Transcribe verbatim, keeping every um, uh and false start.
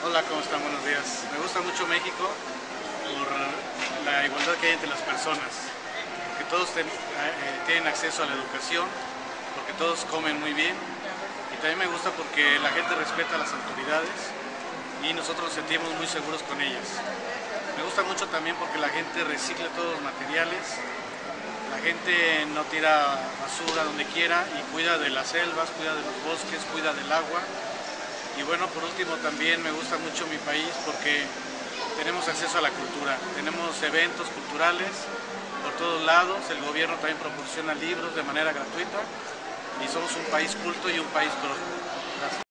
Hola, ¿cómo están? Buenos días. Me gusta mucho México por la igualdad que hay entre las personas, porque todos ten, eh, tienen acceso a la educación, porque todos comen muy bien, y también me gusta porque la gente respeta a las autoridades y nosotros nos sentimos muy seguros con ellas. Me gusta mucho también porque la gente recicla todos los materiales, la gente no tira basura donde quiera y cuida de las selvas, cuida de los bosques, cuida del agua. Y bueno, por último también me gusta mucho mi país porque tenemos acceso a la cultura, tenemos eventos culturales por todos lados, el gobierno también proporciona libros de manera gratuita y somos un país culto y un país próspero. Gracias.